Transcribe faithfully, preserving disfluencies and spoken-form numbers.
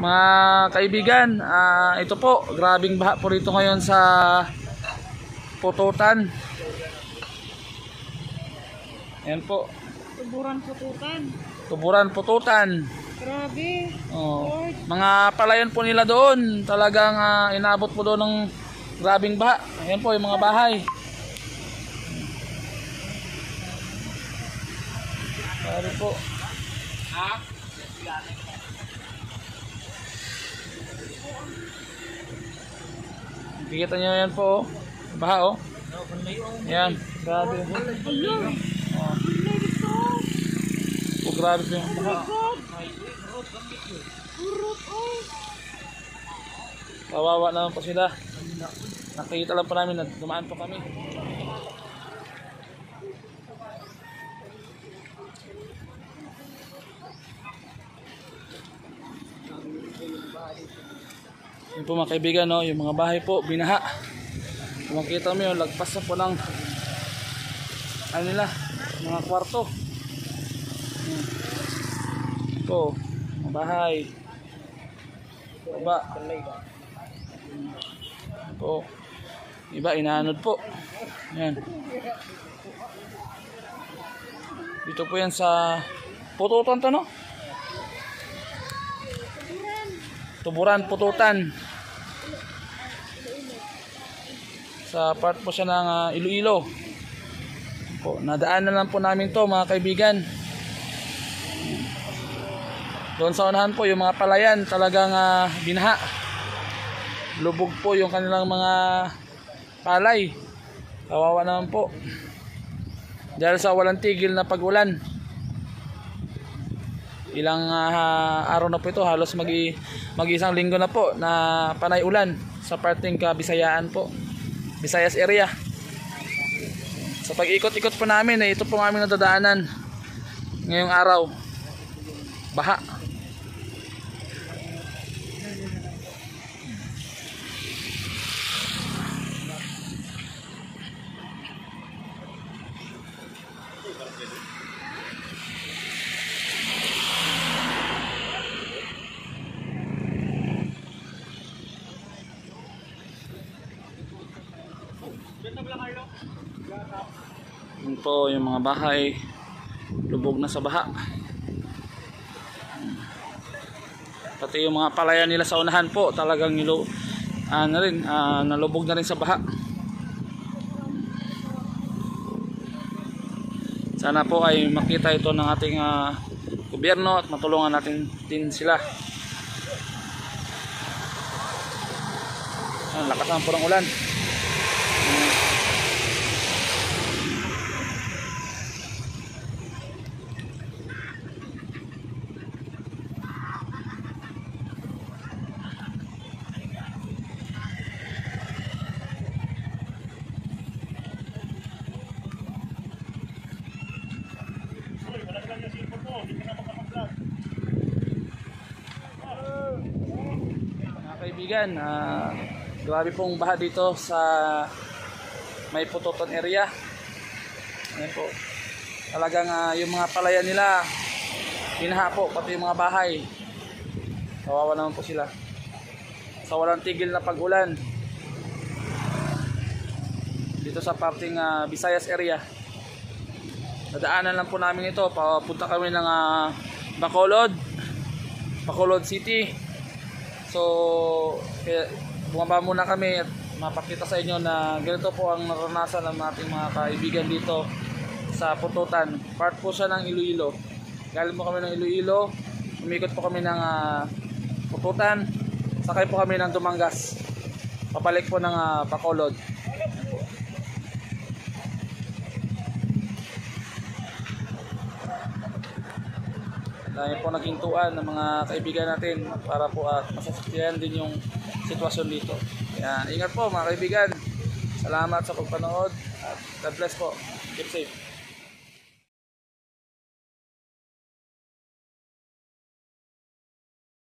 Mga kaibigan, uh, ito po, grabing baha po rito ngayon sa Pututan. Ayan po. Tuburan Pututan. Tuburan Pututan. Grabe. Oh. Mga palayan po nila doon. Talagang uh, inabot po doon ng grabing baha. Ayan po yung mga bahay. Grabe po. Ha? Kikita nyo yan po, oh. Baha, oh. Yan, grabe. Oh. Oh, grabe po yung baha. Kawawa naman po sila. Nakikita lang po namin na dumaan po kami. Yun po mga kaibigan, no? Yung mga bahay po binaha. Kung makita mo yun, lagpas na po ng ano nila, mga kwarto. Ito, mga bahay. Baba. Ito. Iba, inaanod po. Yan. Dito po yan sa Pututan to, no? Tuburan Pututan. Sa part po siya ng uh, Iloilo. Po, nadaan na lang po namin to mga kaibigan. Doon sa unahan po yung mga palayan talagang uh, binaha. Lubog po yung kanilang mga palay. Kawawa naman po. Dahil sa walang tigil na pag-ulan. Ilang uh, araw na po ito, halos mag mag-isang linggo na po na panay ulan sa parting Kabisayaan po, Visayas area. Sa pag-ikot-ikot po namin, eh, ito po ang aming nadadaanan ngayong araw, baha. Yun po yung mga bahay lubog na sa baha. Pati yung mga palayan nila sa unahan po talagang nilo, uh, na rin, uh, nalubog na rin sa baha. Sana po ay makita ito ng ating uh, gobyerno at matulungan natin din sila. Ang lakas naman po ng ulan. Mga kaibigan, uh, grabe pong baha dito sa may Pututan area. Ayan po. Talagang uh, yung mga palayan nila binaha po, pati yung mga bahay. Kawawa naman po sila sa walang tigil na pag-ulan dito sa parting uh, Visayas area. Nadaanan lang po namin ito. Papunta kami ng uh, Bacolod Bacolod City. So kaya bumaba muna kami at mapakita sa inyo na ganito po ang naranasan ng ating mga kaibigan dito sa Pututan. Part po siya ng Iloilo. Galing po kami ng Iloilo, umikot po kami ng uh, Pututan, sakay po kami ng Dumangas, papalik po ng uh, Bacolod. Dahil po naghintuan ng mga kaibigan natin para po at uh, masasaksihan din yung sitwasyon dito. Kaya ingat po mga kaibigan. Salamat sa pagpanood at God bless po. Keep safe.